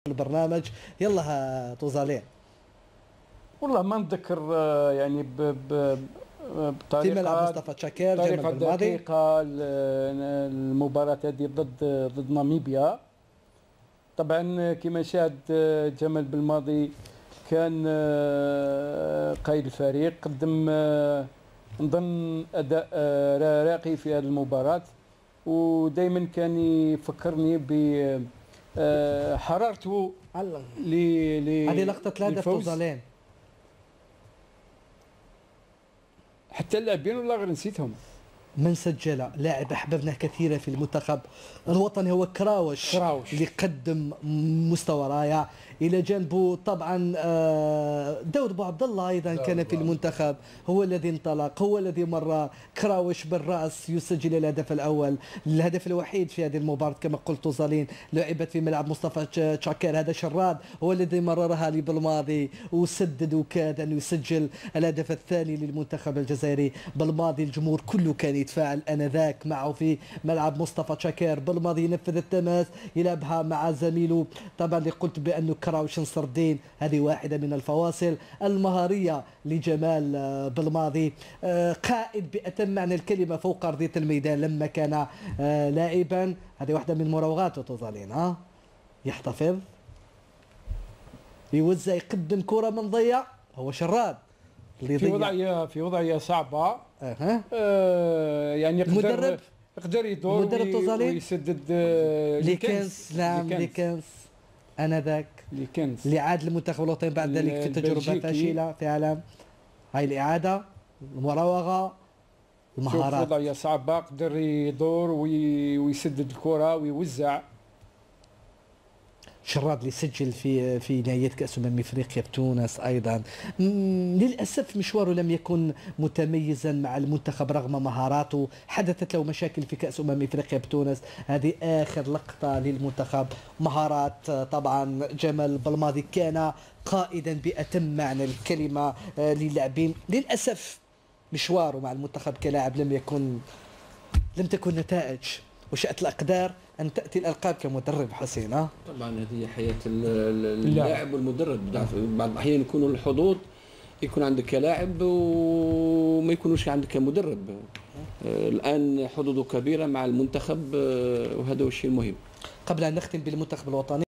البرنامج. يلا توزالين. والله ما نتذكر يعني بطريقه في ملعب مصطفى تشاكير بطريقه دقيقه المباراه هذه ضد ناميبيا. طبعا كما شاهد جمال بالماضي كان قائد الفريق قدم نظن اداء راقي في هذه المباراه، ودائما كان يفكرني ب حرارته. هذه لقطه الهدف توزالين. حتى اللاعبين والله غير نسيتهم. من سجل لاعب احببناه كثيرا في المنتخب الوطني هو كراوش اللي قدم مستوى رائع. الى جانبه طبعا داود بو عبد الله ايضا كان في المنتخب، هو الذي انطلق، هو الذي مر كراوش بالراس يسجل الهدف الاول، الهدف الوحيد في هذه المباراه كما قلت زالين لعبت في ملعب مصطفى تشاكير. هذا شراد هو الذي مررها لي بالماضي وسدد وكاد ان يسجل الهدف الثاني للمنتخب الجزائري. بالماضي الجمهور كله كان يتفاعل انذاك معه في ملعب مصطفى تشاكير. بالماضي ينفذ التماس يلعبها مع زميله، طبعا اللي قلت بانه كراوش نصر الدين. هذه واحده من الفواصل المهاريه لجمال بالماضي، قائد باتم معنى الكلمه فوق ارضيه الميدان لما كان لاعبا. هذه واحده من مراوغاته توزالين. يحتفظ يوزع يقدم كره من ضيع، هو شراد اللي في وضعيه صعبه. يعني يقدر يدور ويسدد ليكنس. نعم ليكنس انذاك اللي عاد المنتخب الوطني بعد ذلك في تجربه فاشله فعلا. هاي الاعاده المراوغه المهارات. في وضعيه صعبه قدر يدور ويسدد الكره ويوزع. شراد اللي سجل في نهاية كأس افريقيا بتونس ايضا. للاسف مشواره لم يكن متميزا مع المنتخب رغم مهاراته، حدثت له مشاكل في كأس افريقيا بتونس. هذه اخر لقطة للمنتخب. مهارات طبعا جمال بالماضي كان قائدا بأتم معنى الكلمة للاعبين. للاسف مشواره مع المنتخب كلاعب لم تكن نتائج، وشاءت الاقدار ان تاتي الالقاب كمدرب حسين. طبعا هذه حياه اللاعب والمدرب. بعض الاحيان يكونوا الحظوظ يكون عندك كلاعب وما يكونوش عندك كمدرب. الان حظوظه كبيره مع المنتخب وهذا هو الشيء المهم. قبل ان نختم بالمنتخب الوطني